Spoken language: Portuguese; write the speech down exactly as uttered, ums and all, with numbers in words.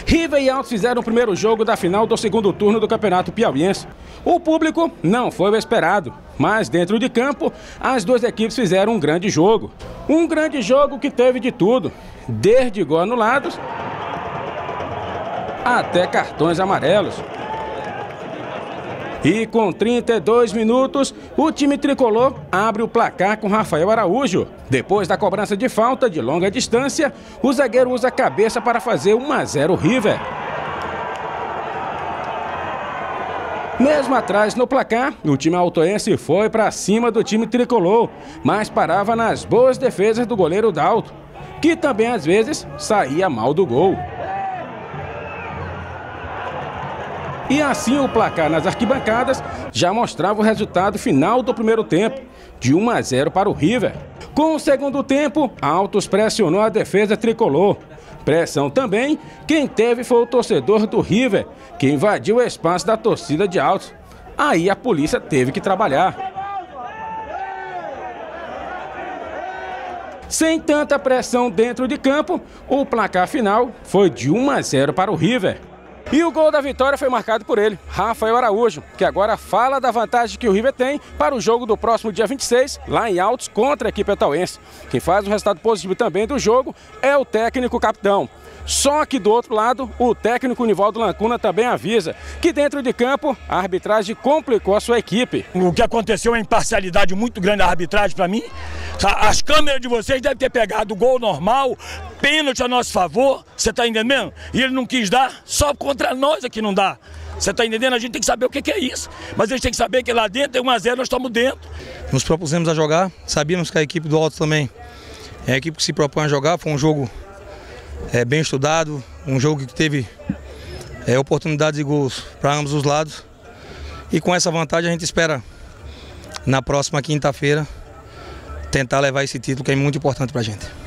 River e Altos fizeram o primeiro jogo da final do segundo turno do Campeonato Piauiense. O público não foi o esperado, mas dentro de campo, as duas equipes fizeram um grande jogo. Um grande jogo que teve de tudo, desde gol anulados até cartões amarelos. E com trinta e dois minutos, o time tricolor abre o placar com Rafael Araújo. Depois da cobrança de falta de longa distância, o zagueiro usa a cabeça para fazer um a zero River. Mesmo atrás no placar, o time altoense foi para cima do time tricolor, mas parava nas boas defesas do goleiro Dalto, que também às vezes saía mal do gol. E assim o placar nas arquibancadas já mostrava o resultado final do primeiro tempo, de um a zero para o River. Com o segundo tempo, Altos pressionou a defesa tricolor. Pressão também, quem teve foi o torcedor do River, que invadiu o espaço da torcida de Altos. Aí a polícia teve que trabalhar. Sem tanta pressão dentro de campo, o placar final foi de um a zero para o River. E o gol da vitória foi marcado por ele, Rafael Araújo, que agora fala da vantagem que o River tem para o jogo do próximo dia vinte e seis, lá em Altos, contra a equipe etauense. Quem faz o resultado positivo também do jogo é o técnico capitão. Só que do outro lado, o técnico Nivaldo Lancuna também avisa que dentro de campo a arbitragem complicou a sua equipe. O que aconteceu é uma imparcialidade muito grande da arbitragem para mim. As câmeras de vocês devem ter pegado o gol normal, pênalti a nosso favor, você está entendendo? E ele não quis dar, só contra nós aqui não dá. Você está entendendo? A gente tem que saber o que é isso. Mas eles têm que saber que lá dentro é um a zero, nós estamos dentro. Nos propusemos a jogar, sabíamos que a equipe do Altos também é a equipe que se propõe a jogar. Foi um jogo é, bem estudado, um jogo que teve é, oportunidades de gols para ambos os lados. E com essa vantagem a gente espera, na próxima quinta-feira, tentar levar esse título que é muito importante para a gente.